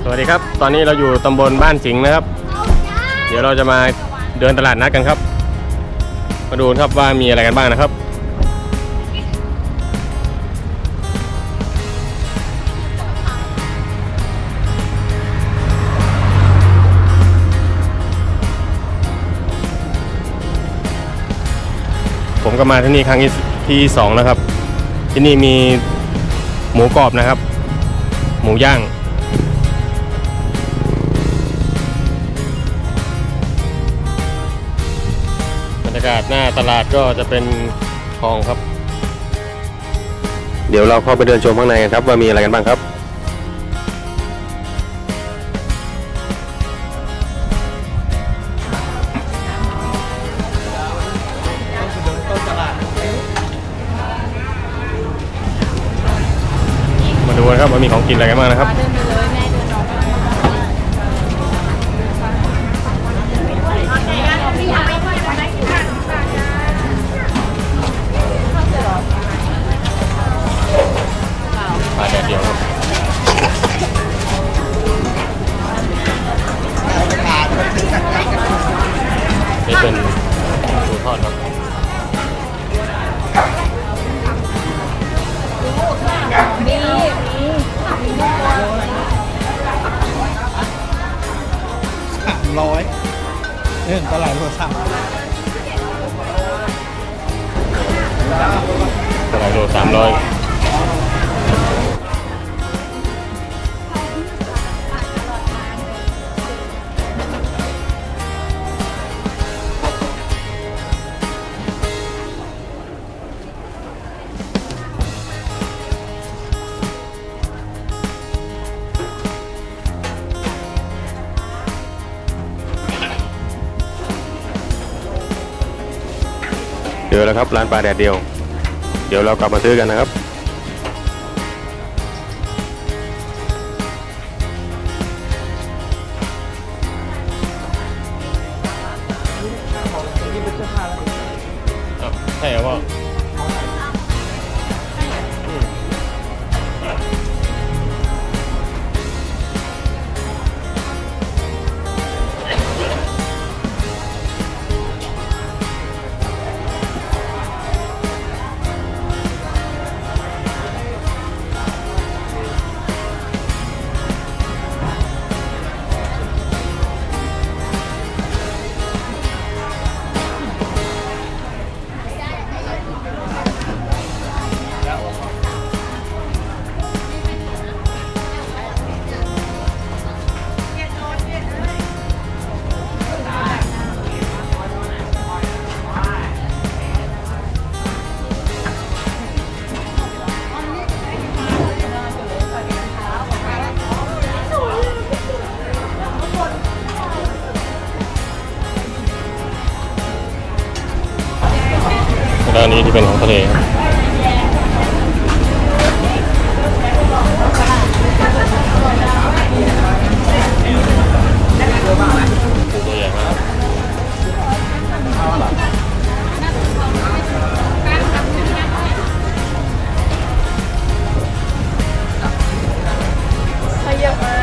สวัสดีครับตอนนี้เราอยู่ตำบลบ้านสิงห์นะครับเดี๋ยวเราจะมาเดินตลาดนัดกันครับมาดูครับว่ามีอะไรกันบ้างนะครับผมก็มาที่นี่ครั้งที่2แล้วครับที่นี่มีหมูกรอบนะครับหมูย่างบรรยากาศหน้าตลาดก็จะเป็นคลองครับเดี๋ยวเราเข้าไปเดินชมข้างในกันครับว่ามีอะไรกันบ้างครับมาดูกันครับว่ามีของกินอะไรกันบ้างนะครับปลาแดดเดียวครับนี่เป็นปูทอดครับ 300ตลาดโทรศัพท์ตลาดโล300เจอแล้วครับร้านปลาแดดเดียวเดี๋ยวเรากลับมาซื้อกันนะครับใช่ครับว่าด้านนี้ที่เป็นของทะเลครับตัวใหญ่มากเยอะมาก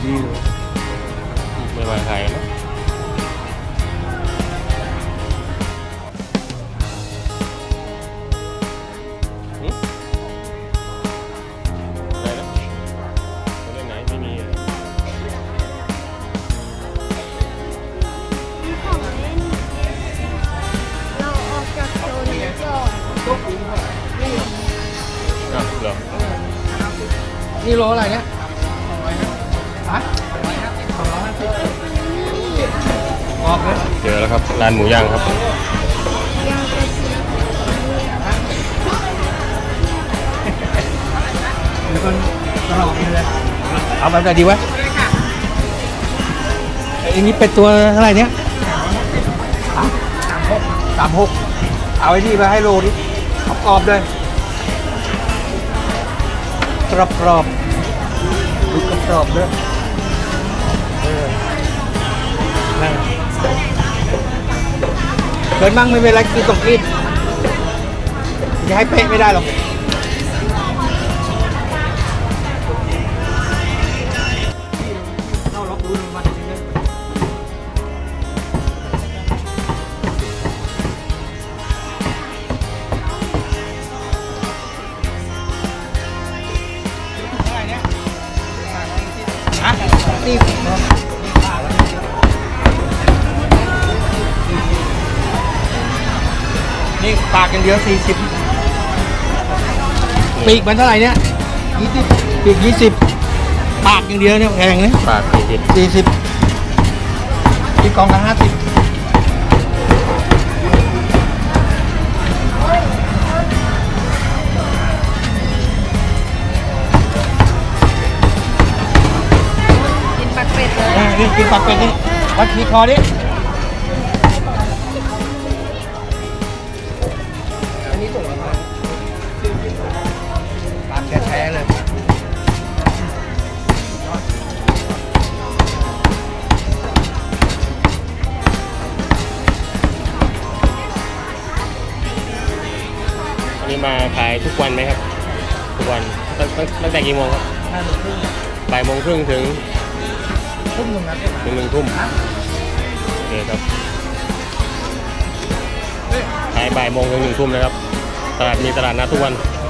ดีเลยไม่มาไทยนะอะไรนะเล่นไหนไม่มีของเล่นเราออกจากโซนนี้ก่อนอ่ะเหรอนี่โลอะไรเนี่ยฮะออกเลยเจอแล้วครับร้านหมูย่างครับยังจะสีเดี๋ยวก่อนตลอดเลยเอาแบบไหนดีวะอันนี้เป็นตัวเท่าไหร่เนี่ย36เอาไอ้นี่มาให้โลดิเอากรอบเลยกรอบดูกรอบด้วยนั่นเดินมั่งไม่เป็นไรกินต้องกินจะให้เป๊ะไม่ได้หรอกเข้าล็อกดูมันจริงเลยนี่ปากอย่างเดียว40ปีกมันเท่าไหร่เนี่ย20ปีก20ปากอย่างเดียวเนี่ยแพงนะปาก40 40ที่กองละ50 กินปักเป็ดเลยนี่กินปากเป็ดนี่วัดขีคอดิอันนี้ตัวอะไรปากแท้ๆเลยอันนี้มาขายทุกวันไหมครับ ทุกวันตั้งแต่กี่โมงครับบ่ายโมงครึ่งถึงทุ่มหนึ่งนะถึง1 ทุ่มโอเคครับขายบ่ายโมงถึง1 ทุ่มนะครับมีตลาดนัดทุกวัน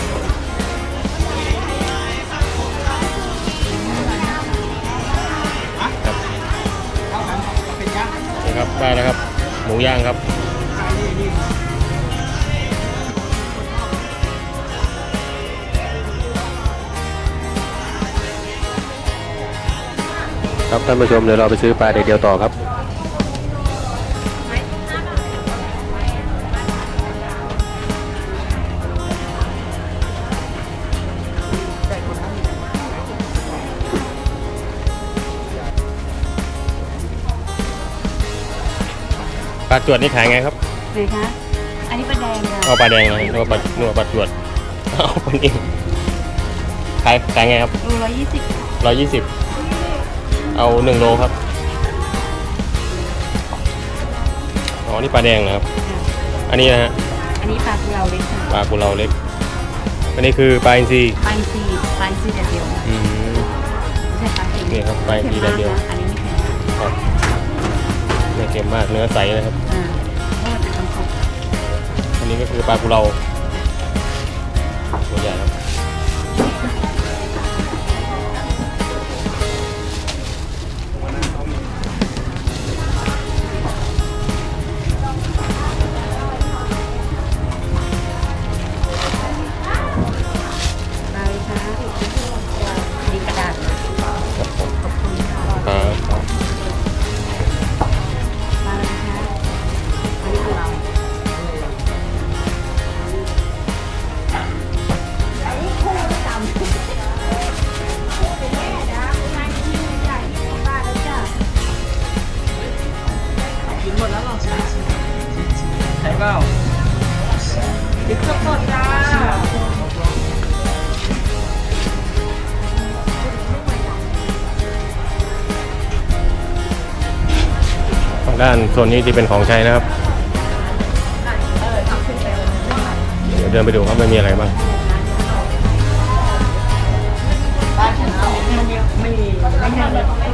ครับเป็นยักษ์นี่ครับได้แล้วครับหมูย่างครับครับท่านผู้ชมเดี๋ยวเราไปซื้อปลาเดียวต่อครับปลาจวดนี่ขายไงครับเลยคะอันนี้ปลาแดงเลยเอาปลาแดงเลยนึกว่าปลาจวดเอาปลานิ่มขายไงครับโล120 120เอา1 โลครับอ๋อนี่ปลาแดงนะครับอันนี้นะฮะอันนี้ปลากุเลาเล็กค่ะปลากุเลาเล็กอันนี้คือปลาอินทรีปลาอินทรีแต่เดียวนะอืมไม่ใช่ปลาเค็มนี่ครับปลาอินทรีแต่เดียวอันนี้ไม่เค็มมากครับไม่เค็มมากเนื้อใสนะครับเพราะว่าจะต้องครบอันนี้ก็คือปลากุเลาตัวใหญ่ครับปลาเลยคะดีกระดาษครับผมขอบคุณค่ะครับปลาเลยคะอันนี้กุเลากินหมดแล้วหรอใช่เปล่ากินสดๆจ้าฝั่งด้านโซนนี้ที่เป็นของใช้นะครับเดี๋ยวเดินไปดูครับไม่มีอะไรบ้างบ้านฉันเอาไม่ใช่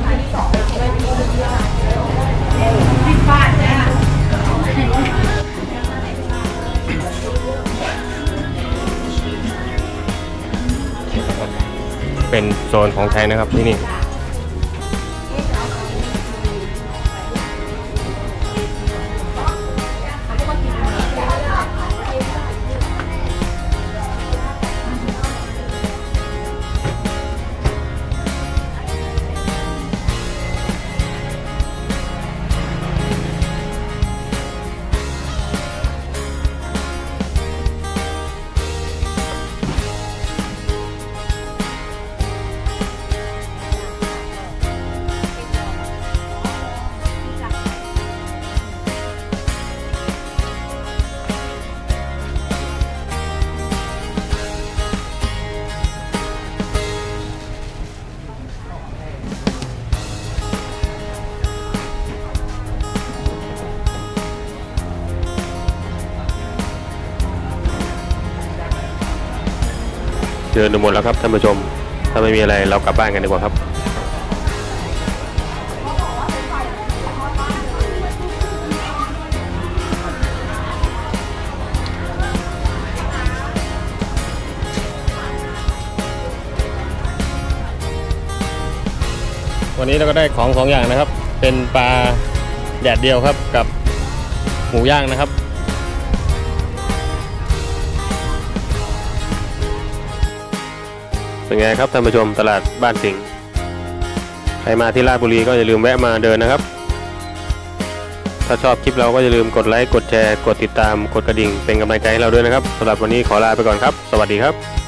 ครับเป็นโซนของไทยนะครับที่นี่เดินดูหมดแล้วครับท่านผู้ชมถ้าไม่มีอะไรเรากลับบ้านกันดีกว่าครับวันนี้เราก็ได้ของ2อย่างนะครับเป็นปลาแดดเดียวครับกับหมูย่างนะครับเป็นไงครับท่านผู้ชมตลาดบ้านสิงห์ใครมาที่ราชบุรีก็อย่าลืมแวะมาเดินนะครับถ้าชอบคลิปเราก็อย่าลืมกดไลค์กดแชร์กดติดตามกดกระดิ่งเป็นกำลังใจให้เราด้วยนะครับสำหรับวันนี้ขอลาไปก่อนครับสวัสดีครับ